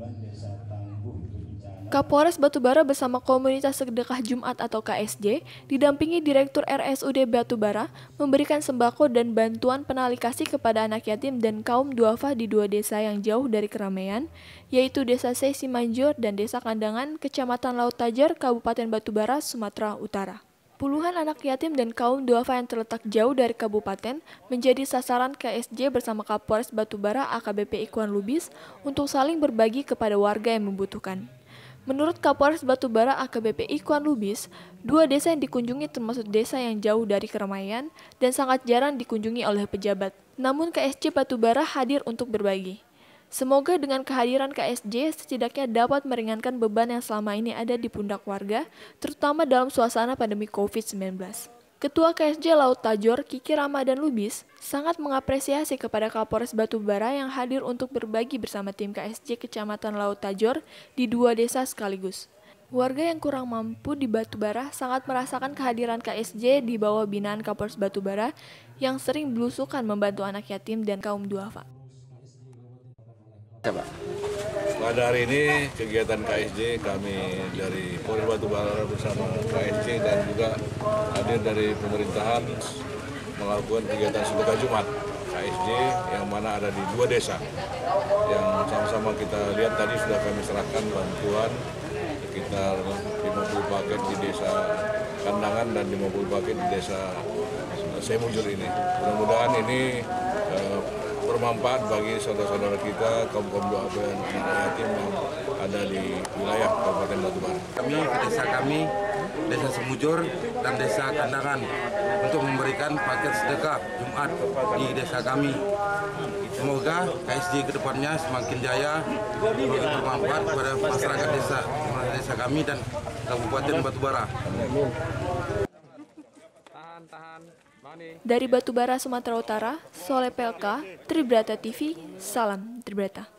Kapolres Batubara bersama Komunitas Sedekah Jumat atau KSJ didampingi Direktur RSUD Batubara memberikan sembako dan bantuan penali kasih kepada anak yatim dan kaum duafa di dua desa yang jauh dari keramaian, yaitu Desa Sesi Manjur dan Desa Kandangan, Kecamatan Laut Tajar, Kabupaten Batubara, Sumatera Utara. Puluhan anak yatim dan kaum duafa yang terletak jauh dari kabupaten menjadi sasaran KSJ bersama Kapolres Batubara AKBP Ikhwan Lubis untuk saling berbagi kepada warga yang membutuhkan. Menurut Kapolres Batubara AKBP Ikhwan Lubis, dua desa yang dikunjungi termasuk desa yang jauh dari keramaian dan sangat jarang dikunjungi oleh pejabat. Namun KSJ Batubara hadir untuk berbagi. Semoga dengan kehadiran KSJ setidaknya dapat meringankan beban yang selama ini ada di pundak warga, terutama dalam suasana pandemi COVID-19. Ketua KSJ Laut Tajor, Kiki Ramadan Lubis, sangat mengapresiasi kepada Kapolres Batubara yang hadir untuk berbagi bersama tim KSJ Kecamatan Laut Tajor di dua desa sekaligus. Warga yang kurang mampu di Batubara sangat merasakan kehadiran KSJ di bawah binaan Kapolres Batubara yang sering belusukan membantu anak yatim dan kaum duafa. Pada hari ini kegiatan KSJ kami dari Polres Batubara bersama KSJ dan juga hadir dari pemerintahan melakukan kegiatan sedekah Jumat KSJ yang mana ada di dua desa yang sama-sama kita lihat tadi sudah kami serahkan bantuan sekitar 50 paket di Desa Kandangan dan 50 paket di Desa Semujur ini. Mudah-mudahan ini bermanfaat bagi saudara-saudara kita, kaum-kaum duafa dan anak yatim yang ada di wilayah Kabupaten Batubara. Kami ke desa kami, Desa Semujur dan Desa Kandangan untuk memberikan paket sedekah Jumat di desa kami. Semoga KSJ ke depannya semakin jaya, semakin bermanfaat kepada masyarakat desa kami dan Kabupaten Batubara. Dari Batubara, Sumatera Utara, Soleh Pelka, Tribrata TV, salam Tribrata.